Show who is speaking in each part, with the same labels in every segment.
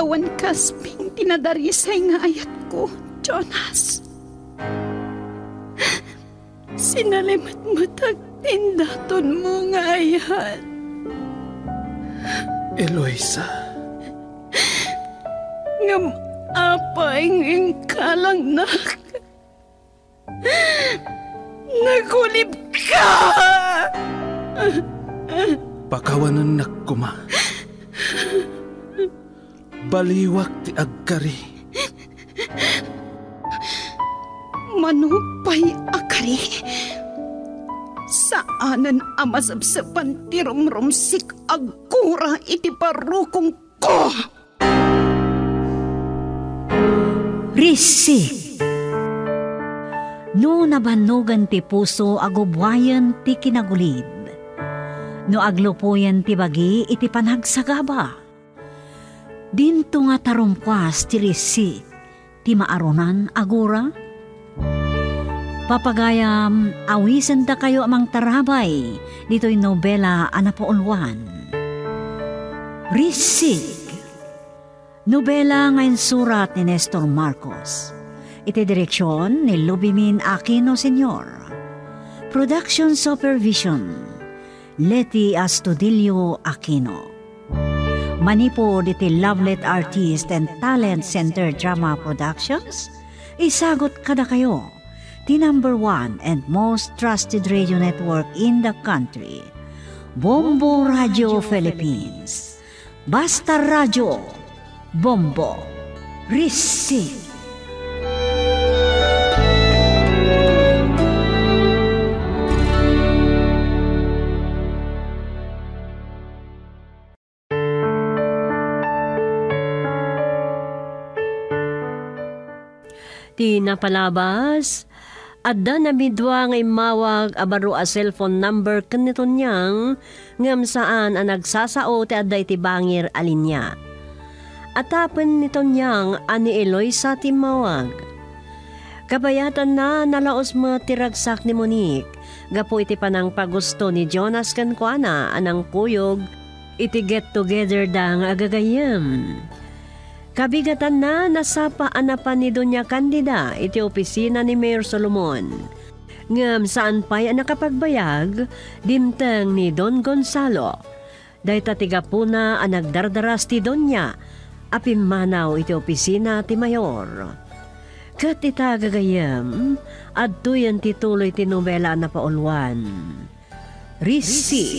Speaker 1: awan kasping tinadarisay nga ayat ko, Jonas. Sinalimat matag tindaton mo nga ayat.
Speaker 2: Eloisa.
Speaker 1: Ngam apay kalang nak. Nagulib ka!
Speaker 2: Pakawanan nak kuma. Baliwak ti agkari.
Speaker 1: Manupay akari. Saanan amasabsapan ti rumrumsik agkura iti parukong ko.
Speaker 3: Risik. No nabanugan ti puso agubwayan ti kinagulid. No aglupoyan ti bagi iti panagsagaba. Dinto nga tarumkwas ti risik ti maarunan agura. Papagayam, awisan da kayo amang tarabay dito'y nobela anapaulwan. Risik. Nobela ngayon surat ni Nestor Marcos. Iti direksyon ni Lubimin Aquino Sr. Production Supervision Leti Astudillo Aquino. Manipod iti Lovelet Artist and Talent Center Drama Productions. Isagot kada kayo the number 1 and most trusted radio network in the country, Bombo Radio Philippines. Basta Radio, Bombo, Risik.
Speaker 4: Ti napalabas, adda na midwa nga imawag abaro a cellphone number kanito niyang ngam saan ang nagsasao ti adda iti bangir alinya. Atapen nito niyang ani Eloisa ti mawag. Kabayatan na nalaos mo tiragsak ni Monique, gapo iti panang pagusto ni Jonas kankwana anang kuyog, iti get together da nga agagayam. Kabigatan na nasapa anapan ni Doña Candida iti opisina ni Mayor Solomon. Ngam saan pa'y nakapagbayag, dimtang ni Don Gonzalo. Dahil tatiga po na ang nagdardaras ti Doña, apimanaw iti opisina ti Mayor. Kat itagagayam, at tuyan tituloy ti nobela na paulwan. Risi.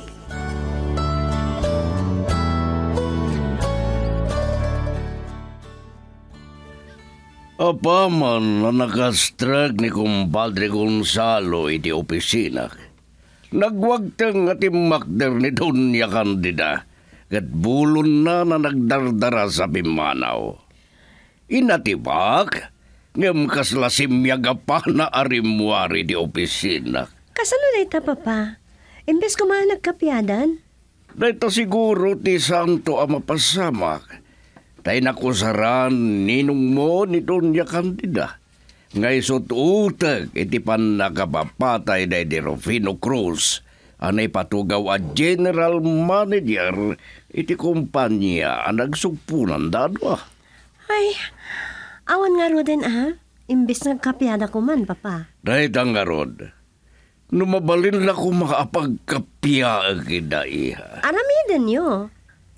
Speaker 5: Apa man na nakastrag ni kumpadre Gonzalo iti opisina. Nagwagtang ati makder ni Doña Candida kat bulon na nagdardara sa pimanaw. Inatibak ngam kaslasimyaga pa na arimwari di opisina.
Speaker 4: Kasano na ita, Papa? Imbes ko mga nagkapyadan?
Speaker 5: Dahito siguro ti santo ang mapasamak. Tay nakusaran ninong mo ni Doña Candida. Ngay sot utag iti pan nakapapatay day di Rufino Cruz. Anay patugaw a general manager iti kumpanya ang nagsugpunan dadwa.
Speaker 4: Ay, awan nga ro din Imbes nagkapyada ko man, Papa.
Speaker 5: Dahit ang garod. Numabalin na ko makapagkapya agida iha.
Speaker 4: Aramiden nyo.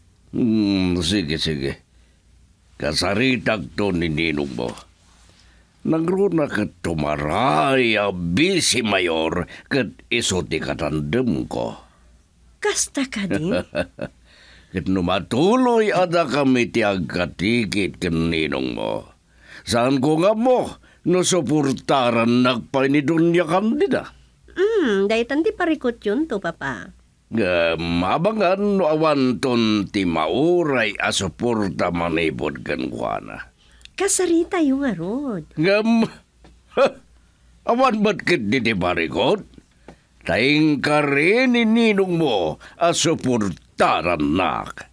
Speaker 5: Sige. Kasaritag to ni ninong mo. Nagruna kat tumaray abisi mayor kat iso ti katandem ko.
Speaker 4: Kasta ka din?
Speaker 5: Kat numatuloy ada kami ti agkatikit ken ninong mo. Saan ko nga mo nasuportaran nagpay ni Doña Candida?
Speaker 4: Dahitan di parikot yun to, Papa.
Speaker 5: Mabangan no awan ton ti mauray asuporta manipod kan kuana.
Speaker 4: Kasarita yung arod.
Speaker 5: Awan ba't kit di parikot? Taing ka rin ni ninong mo asuportaran nak.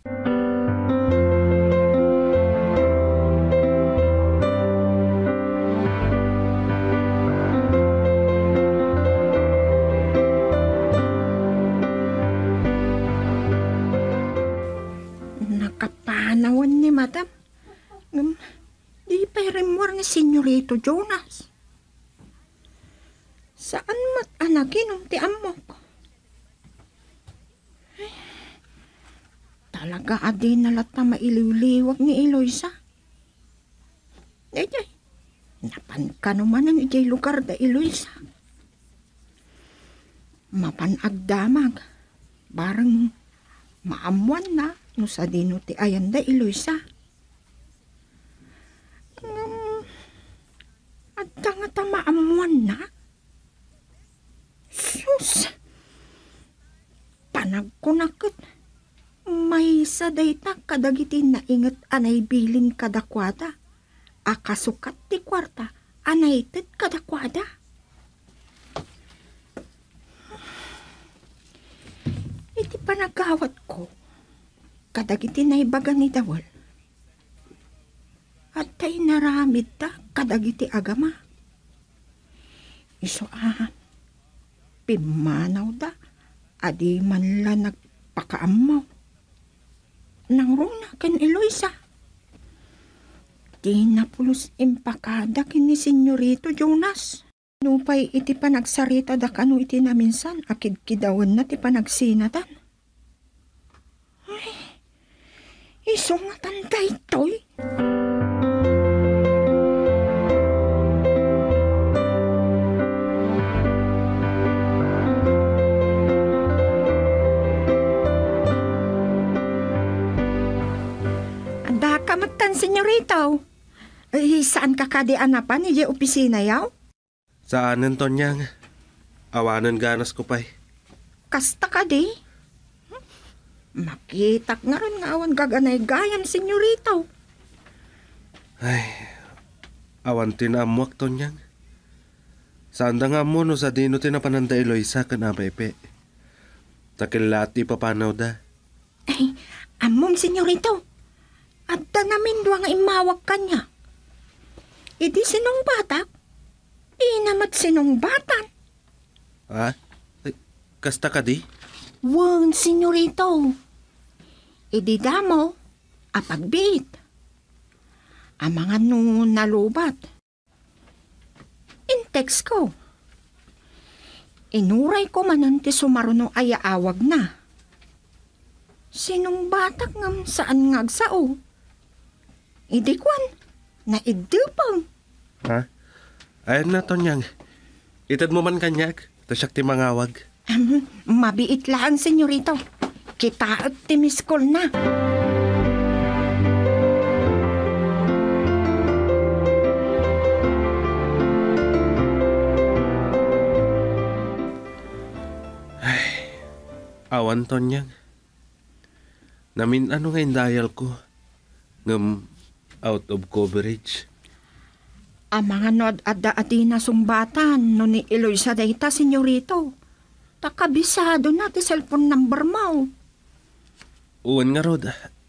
Speaker 1: Nakapanawan ni Madam. ni Senyorito Jonas. Saan mat anagin ti amok? Talaga adi nalat na mailiw-liwag ni Eloisa. Ejay, napan ka naman ang ijay lugar da Eloisa. Mapanagdamag, barang maamuan na no sa dino ti ayan da Eloisa. At nga ta maamuan na? Sus! Panagkunakot. May sa dayta kadagitin na ingat anay bilin kadakwada. Akasukat ti kwarta, anay tit kadakwada. Iti panagawat ko, kadagitin na ibaga ni Dawal. At tay naramid ta kadagiti agama. Iso pimanaw da, adi man la nagpakaamaw. Nang runa ken Eloisa. Di na pulos impakada ken ni Senyorito Jonas. Nupay iti panagsarita da kanu iti na minsan akid kidawan na ti panagsinatan. Ay, isungatan da ito'y. Kamagtan, Senyorito. Saan ka kadi anapan? Ije opisina yaw?
Speaker 2: Saanan to niyang? Awanan ganas ko pa'y.
Speaker 1: Kasta kadi? Makitak nga rin nga awan gaganay gayam, Senyorito.
Speaker 2: Ay, awan tinamuak to niyang. Saan da nga mo no sa dino tinapananda Eloisa ka na pepe. Takilati papanaw da.
Speaker 1: Ay, among, Senyorito. At da namin doang imawag kanya. Idi sinong batak? Inamat sinong batan.
Speaker 2: Ha? Ay, kasta ka di?
Speaker 1: Wan, Senyorito. Idi damo, apagbit. Ang mga nung nalubat. In-text ko. Inuray ko manan ti sumaruno ay awag na. Sinong batak ngam saan ngagsao? Idikwan, na idupang.
Speaker 2: Ha? Ayan na to niyang. Itad mo man kanyak, tasyak ti mangawag.
Speaker 1: Mabiit lang, Senyorito. Kita at timiskol na.
Speaker 2: Ay, awan to niyang. Namin ano nga yung dial ko? Ngam out of coverage.
Speaker 1: Ang mga nod adda ati na sumbatan no ni Eloisa dayta, Senyorito. Takabisado na ti cellphone number mo.
Speaker 2: Uwan nga rod.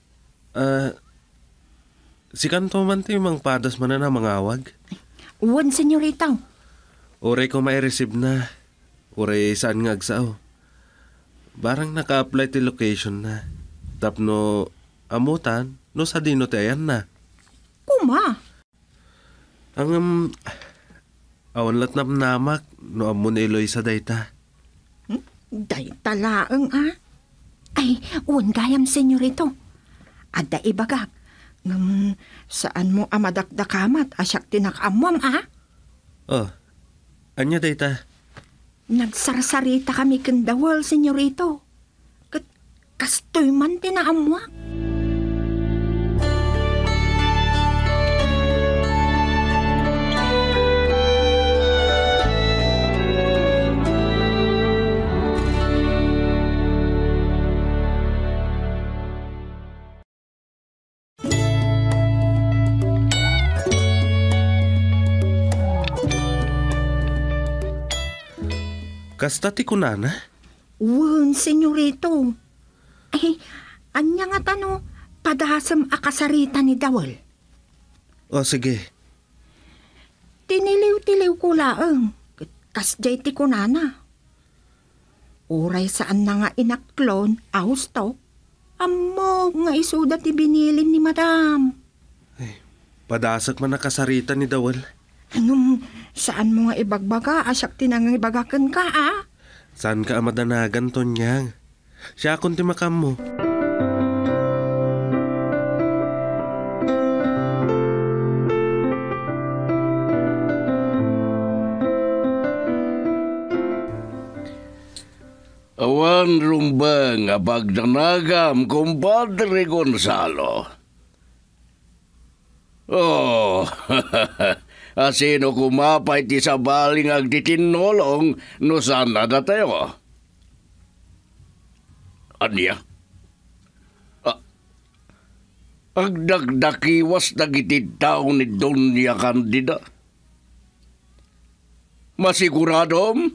Speaker 2: Si kanto man ti mang padas man na mangawag.
Speaker 1: Uwan, Senyorito.
Speaker 2: Oray ko mai-receive na. Oray saan nga agsao. Barang naka-apply ti location na. Tapno amutan no sa dino ti ayan na.
Speaker 1: Kuma?
Speaker 2: Ang awan lat namak no amon Eloisa dayta.
Speaker 1: Dayta laeng Ay, uwan gayam, Senyorito. Adda ibagak. Saan mo amadakdakamat asyak tinakamwam
Speaker 2: Oh, anya dayta?
Speaker 1: Nagsarsarita kami kendawal, Senyorito. Kastoy man tinaamwak.
Speaker 2: Kasta ti kunana?
Speaker 1: Wan, Senyorito. Ay, anya nga tano, padasam akasarita ni Dawal.
Speaker 2: O sige.
Speaker 1: Tiniliw-tiliw ko laeng, kasjay ti kunana. Uray saan na nga inaklon, ahos to, amo nga isuda ti binilin ni Madam.
Speaker 2: Ay, Padasak man nakasarita ni Dawal.
Speaker 1: Saan mo nga ibagbaga? Asak tinangang ibagakan ka, ah?
Speaker 2: Saan ka amadanagan, Tonyang? Siya akong timakam mo.
Speaker 5: Awan rumbang abagdanagam, kumpadre Gonzalo. Oh, asino kumapay ti sa baling agtitinolong no sana na tayo? Anya? Agdagdakiwas dagiti tao ni Doña Candida? Masiguradom?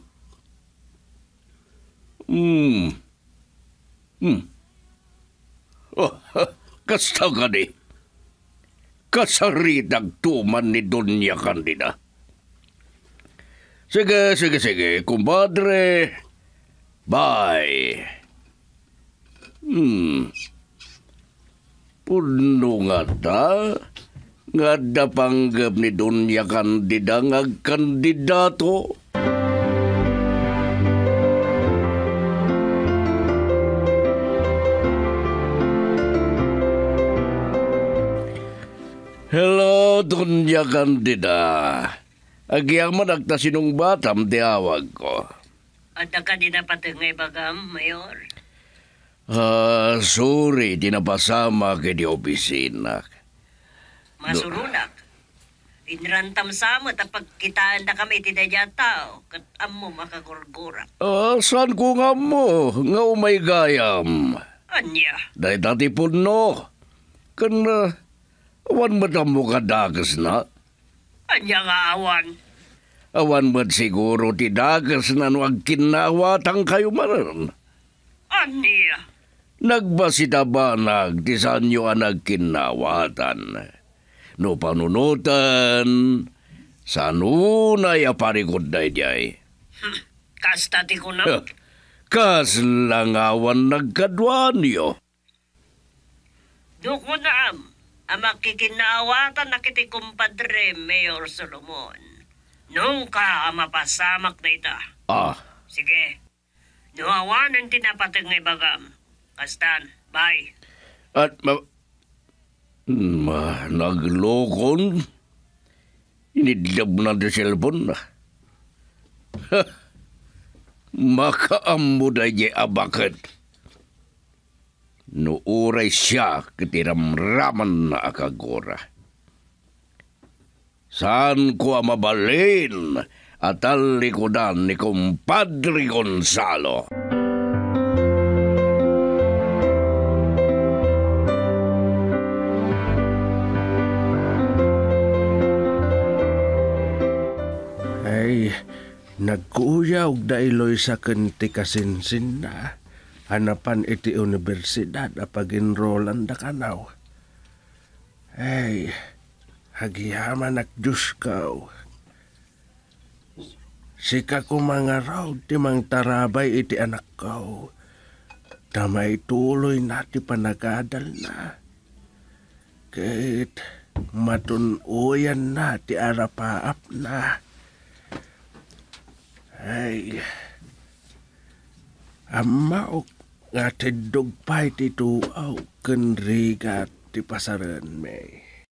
Speaker 5: Oh, kasta ka di. Kasaridag tuman ni Doña Candida. Sige, kumpadre. Bye. Puno nga ta. Nga dapanggap ni Doña Candida ngagkandidato. Hello, Doña Candida. Agyang managta sinong batam di awag ko.
Speaker 4: At ka di na patungay bagam, Mayor?
Speaker 5: Sorry, di napasama ka di opisina.
Speaker 4: Masurunak. Inrantam sa mo, tapag kitaan na kami tinadya tao, kat amo makagurgurak.
Speaker 5: Saan ko nga mo, nga umay gayam?
Speaker 4: Anya?
Speaker 5: Dahil dati po no. Awan madam mo kadagas na?
Speaker 4: Anya nga awan?
Speaker 5: Awan mo siguro ti dagas na nuag kinawatang kayo maran.
Speaker 4: Anya?
Speaker 5: Nagbasita ba ti saan nyo ang nagkinawatan? No panunutan, saan unay aparikod na ijay?
Speaker 4: Kasta ti ko na?
Speaker 5: Kas lang awan nagkadwan nyo.
Speaker 4: Duko na ang makikinawatan na kiti kumpadre Mayor Solomon. Nung ka mapasamak na ita. Sige. Nuawanan tinapatag ng bagam. Kastan, bye.
Speaker 5: At naglokon? Inidlab na di cellphone na. Makaammo na di abakat. No uray siya kitiramraman na akagora. Saan ko mabalin at alikodan ni kumpadre Gonzalo?
Speaker 2: Ay, nagkuyaw dailoy sa kanti kasinsin na. Hanapan iti universidad a pag-enrollan da kanaw. Ay, hagiyaman ak Diyos kaw. Sika ko mga raw, ti mang tarabay iti anak kaw. Tamay tuloy na ti panagadal na. Kahit matunuyan na ti arapaap na. Ay, amaok nga tidog pa'y tituaw kenrigat ti pasaran may.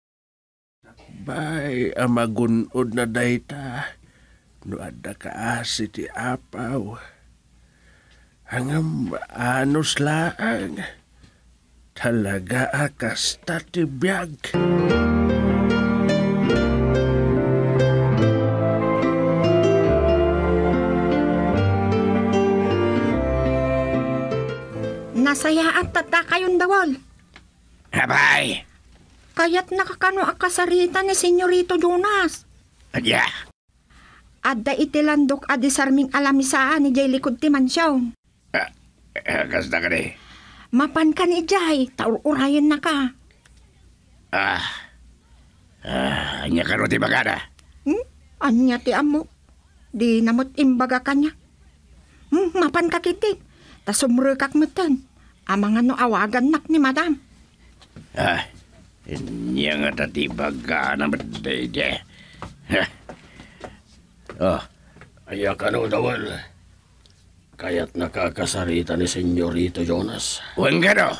Speaker 2: Bay, amagunod na dayta, no adda kaasi ti apaw. Hangam anos laang, talaga akas ti biyag.
Speaker 1: Nasaya at tata kayong Dawal.
Speaker 5: Abay!
Speaker 1: Kaya't nakakano akasarita ni Senyorito Jonas.
Speaker 5: Adya!
Speaker 1: Adda itilandok adi sarming alamisaan ni Jay likod ti mansyaw.
Speaker 5: Kasta ka di?
Speaker 1: Mapan ka ni Jay, taur-urayan na ka.
Speaker 5: Anya ka ro ti bagada?
Speaker 1: Anya ti amo. Di namot imbaga ka niya. Mapan ka kitik. Ta sumrukak mo tan. Amang ano awagan nak ni madam.
Speaker 5: Nya nga tatibag ka na matayde.
Speaker 6: Ah, aya ka no, Dawal. Kaya't nakakasarita ni Senyorito Jonas.
Speaker 5: Huwag ka no.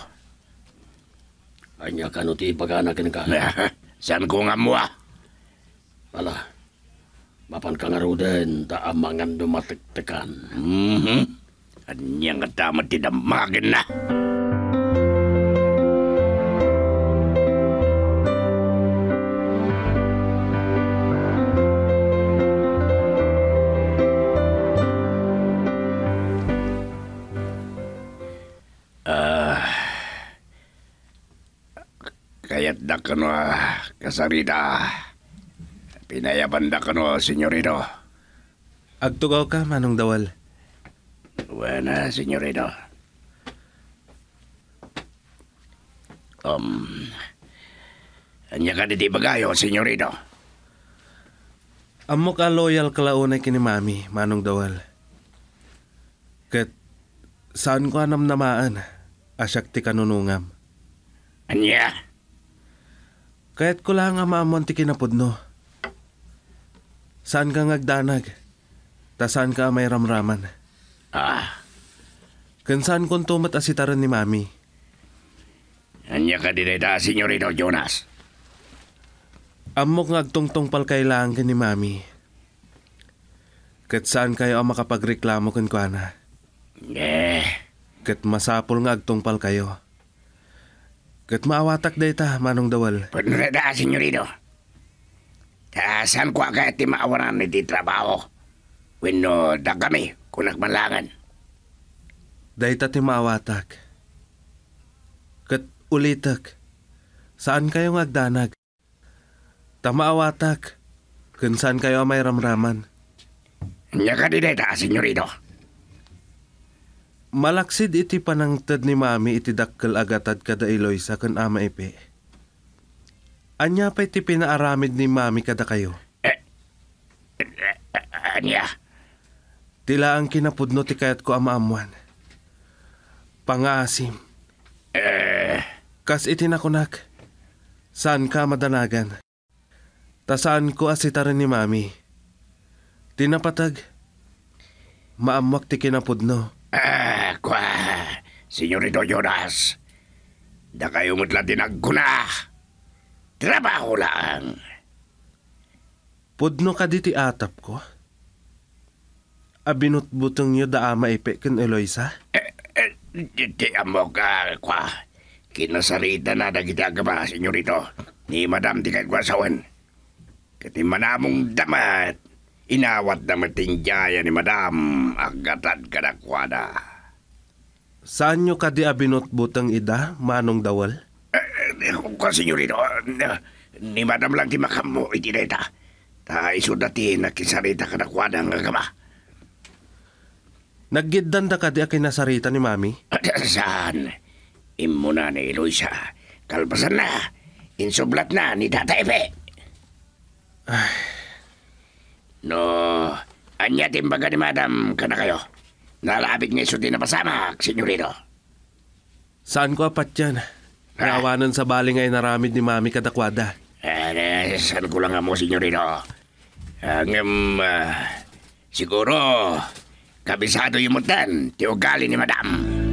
Speaker 6: Anya ka no ti paganakin ka.
Speaker 5: Saan ko nga mo
Speaker 6: Pala, mapan ka nga ro din, taamangan dumatiktikan.
Speaker 5: Anya nga tamat tinamagin na. Kaya't da ka no, kasarita. Pinayaban da ka no, senyorito.
Speaker 2: Agtugaw ka, Manong Dawal.
Speaker 5: Buena, senyorito. Anya ka di bagayo, senyorito.
Speaker 2: Amo ka loyal kalaunay kini Mami, Manong Dawal. Ket saan ko anam namaan, asyak ti kanunungam.
Speaker 5: Anya?
Speaker 2: Kaya't ko lang nga maamon ti kinapudno. Saan ka ngagdanag? Ta saan ka may ramraman? Kan saan kong tumat asitaran ni Mami?
Speaker 5: Anya ka di da, senyorito Jonas.
Speaker 2: Amok ngagtungtong pal kailangan ni Mami. Kat saan kayo ang makapagreklamo kun ko na? Kat masapol ngagtong pal kayo. Kat maawatak dayta, Manong Dawal.
Speaker 5: Pwede da, senyorito. Saan ko agad ti maawaran ni di trabaho? Wino da kami, kung nagmalangan.
Speaker 2: Dayta ti maawatak. Kat ulitak. Saan kayo ngagdanag? Ta maawatak. Kun saan kayo may ramraman?
Speaker 5: Nya ka di da, senyorito.
Speaker 2: Malaksid iti panangtad ni Mami iti dakkel agatad kada Eloisa kan ama ipe. Anya pa iti pinaaramid ni Mami kada kayo?
Speaker 5: Anya?
Speaker 2: Tila ang kinapudno ti kayat ko amaamuan. Pangasim. Kas iti nakunak. Saan ka madanagan? Ta saan ko asitaran ni Mami? Tinapatag. Maamwak ti kinapudno.
Speaker 5: Senyorito Jonas, da kayo mutla tinagkuna. Trabaho lang.
Speaker 2: Pudno ka di ti atap ko? Abinutbutong nyo da ama ipe ken Eloisa?
Speaker 5: Di amo ka, kinasarita na dagiti agama, senyorito. Ni madam ti kagwasawan. Kati manamong damat. Inawat na matingjaya ni madam, agatad kadakwada.
Speaker 2: Saan nyo ka di abinutbutang ida, Manong Dawal?
Speaker 5: Senyorito, ni madam lang ti makamo iti data. Ta iso dati nakisarita kadakwada ang agama.
Speaker 2: Naggiddan da ka di akinasarita ni Mami?
Speaker 5: Saan? Imo na ni Eloisa. Kalpasan na. Insublat na ni Tata Epe. No, anya timbaga ni madam ka na kayo. Nalabig nga iso din na pasamak, senyorito.
Speaker 2: Saan ko apat yan? Nawanan sa bali ngay naramid ni Mami kadakwada.
Speaker 5: Saan ko lang mo, senyorito? Siguro, kabisado yung mutan, ti ugali ni madam.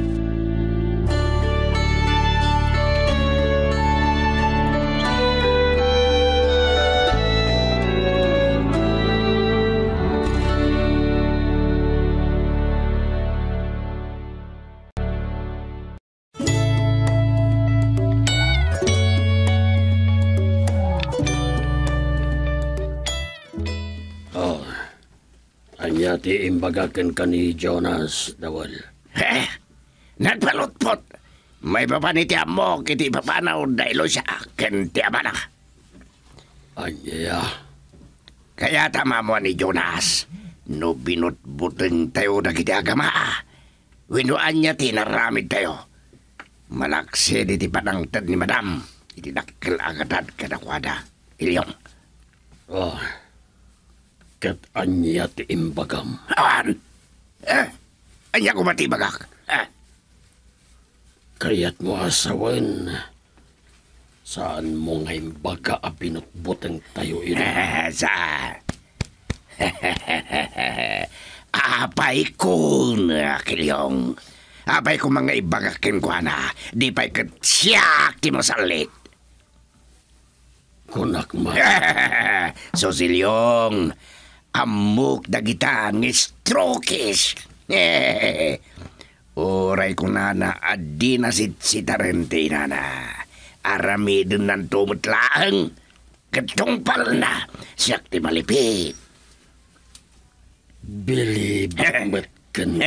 Speaker 6: Anya ti imbagaken ka ni Jonas, Dawal.
Speaker 5: Nagpalutpot. May papanitiam mo, kiti papanaw dahil siya, ken ti amana.
Speaker 6: Anya.
Speaker 5: Kaya tama mo ni Jonas, no binutbuteng tayo na kiti agama. Winuan niya tinaramid tayo. Malaksi di ti panangtad ni madam, iti dakkel agatad kadakwada. Ilyong.
Speaker 6: Ket anya ti imbagam.
Speaker 5: Awan! Anya ko matibagak.
Speaker 6: Kayat mo asawan. Saan mo ngayon baga pinutbutang tayo ito?
Speaker 5: Sa... Apay ko na, Kilyong. Apay ko mga ibagakin ko na. Di pa'y katsyak ti masalit.
Speaker 6: Kunak ma.
Speaker 5: So, Silyong, amok dagita ng strokis. Oray ko na adi na si Tarentina na. Aramidin ng tumutlaang. Katungpal na siyak ti malipit.
Speaker 6: Bilibat ka na.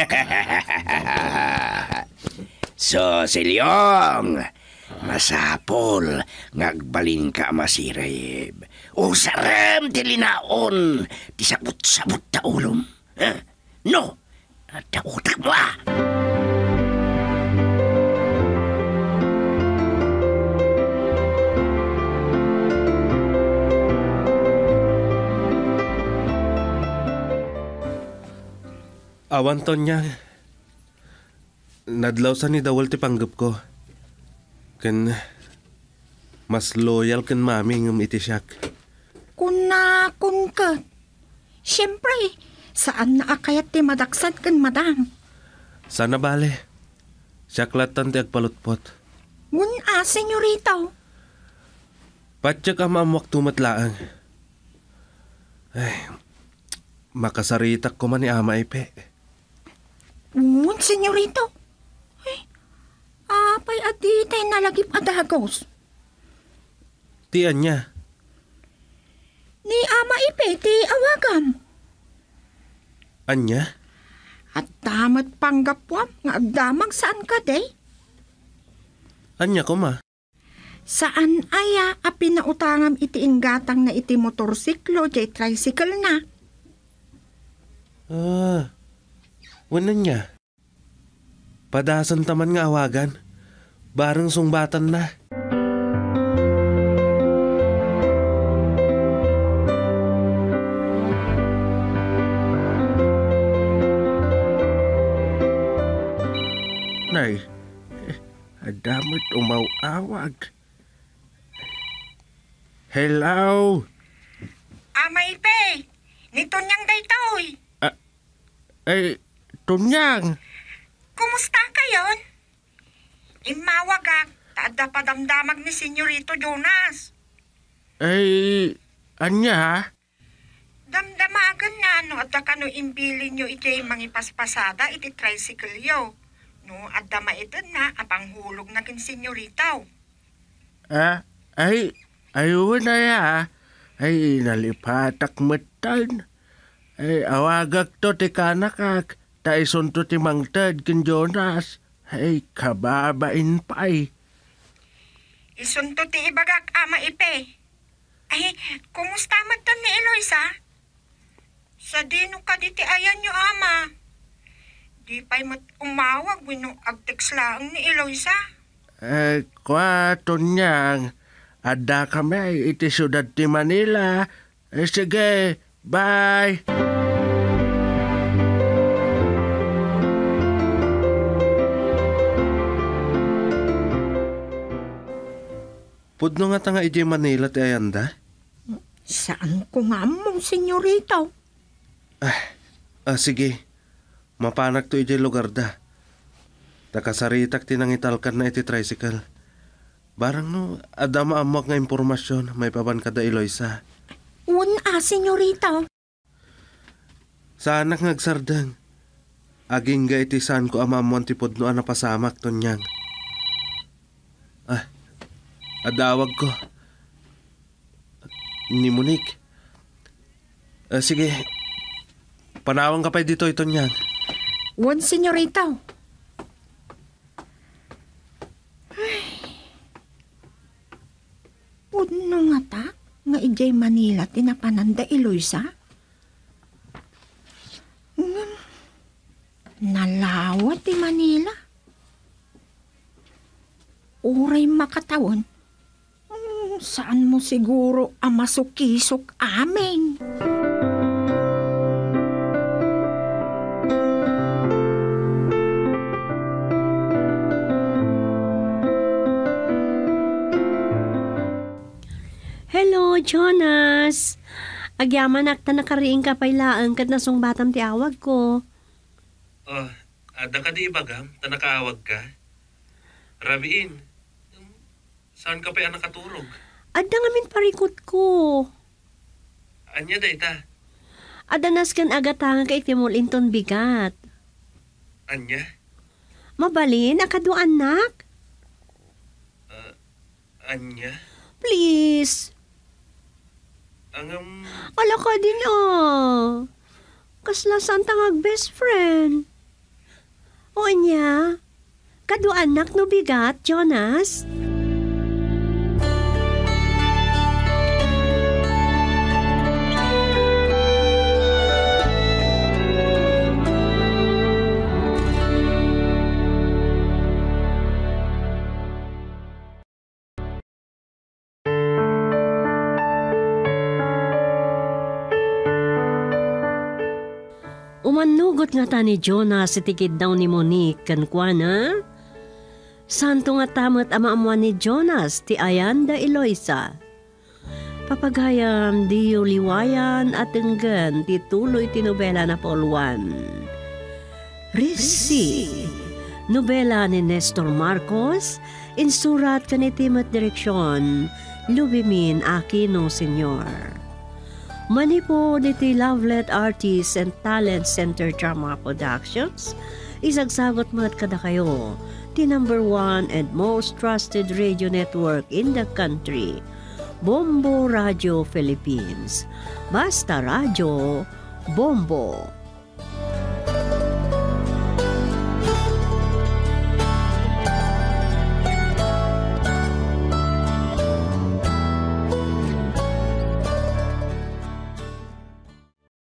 Speaker 5: So, Silyong, masapol, ngagbalin ka masirayib. O saram tilinaon, ti sabot-sabot ta ulom. No, ta utak mo ah.
Speaker 2: Awan to niya. Nadlaw sa ni dawal ti panggap ko. Kan mas loyal kan mami ngum iti siyak.
Speaker 1: Kunakon ka. Siyempre, saan na akayat ti madaksan kan madang?
Speaker 2: Sana bale. Siyak latan ti agpalutpot.
Speaker 1: Senyorito.
Speaker 2: Patyak amamwak tumatlaang. Ay, makasaritak ko man ni ama ipe.
Speaker 1: Senyorito. Ay, apay adi tayo nalagip adagos.
Speaker 2: Tiyan niya.
Speaker 1: Ni ama ipe, ti awagam.
Speaker 2: Anya?
Speaker 1: At damat panggapwam, nga agdamag saan ka, day?
Speaker 2: Anya ko ma?
Speaker 1: Saan aya a pinautangam iti inggatang na iti motorsiklo, jay tricycle na?
Speaker 2: Wala niya. Padasan taman nga awagan. Barang sungbatan na. Nay, adamot umawawag. Hello?
Speaker 1: Amay pe, nito niyang daytoy.
Speaker 2: Ay, Tunyang.
Speaker 1: Kumusta kayon? Imawagak, taada padamdamag ni Senyorito Jonas.
Speaker 2: Ay, anya?
Speaker 1: Damdamagan na no at kano imbilin nyo iti mangipaspasada iti tricycle yo. No, at dama ito na apang hulog na kin Senyorito.
Speaker 2: Ayun na ya. Ay, nalipatak matan. Ay, awagak to ti kanakak. Taison to ti mangtad kin Jonas. Ay, kababain pa'y.
Speaker 1: Isunto ti ibagak ama ipe. Ay, kumusta matan ni Eloisa? Sa dino ka di ti ayan nyo ama. Di pa'y umawag wino agteks lang ni Eloisa.
Speaker 2: Kwa Tunyang. Ada kami iti syudad ti Manila. Sige, bye. Pudno nga tanga iti Manila ti ayanda?
Speaker 1: Saan ko nga mong Senyorito?
Speaker 2: Sige. Mapanak to iti lugar da. Takasaritak tinangitalkan na iti tricycle. Barang no, adama amok nga impormasyon, may paban kada Eloisa.
Speaker 1: Senyorito.
Speaker 2: Sa anak ngagsardang. Aging ga iti saan ko amamuan ti pudno na pasamak to niyang. Adawag ko. Ni Monique. Sige. Panawang ka pa dito ito niyang.
Speaker 1: Senyorito. Pudno nga ta, nga ijay Manila tinapananda Eloisa? Nalawat ti Manila. Uray makatawan. Saan mo siguro ang masukisok amin?
Speaker 4: Jonas. Agyaman akta nakariing ka pailaan kat nasong batam ti awag ko.
Speaker 2: Oh, ada ka di ibagam, ta nakaawag ka. Rabiin, saan ka pa nakaturog?
Speaker 4: Adda ngamin parikot ko.
Speaker 2: Anya da ita?
Speaker 4: Adanas kan agatang kay timol inton bigat.
Speaker 2: Anya?
Speaker 4: Mabalin, akado anak.
Speaker 2: Anya?
Speaker 4: Please.
Speaker 2: Angam...
Speaker 4: Ala ka din Kasla santang best friend. O niya, kado anak no bigat, Jonas. Umanugot nga ta ni Jonas itikid daw ni Monique kan kuana. Santo nga tamat amaamuan ni Jonas ti ayan da Eloisa. Papagayam di liwayan at enggan ti tuloy ti nobela na Pauluan. Risi, nobela ni Nestor Marcos, insurat kanitimat direksyon, Lubimin Aquino Sr. Manipo niti Lovelet Artists and Talent Center Drama Productions, isagsagot mo't kada kayo, the #1 and most trusted radio network in the country, Bombo Radio Philippines. Basta Radio, Bombo.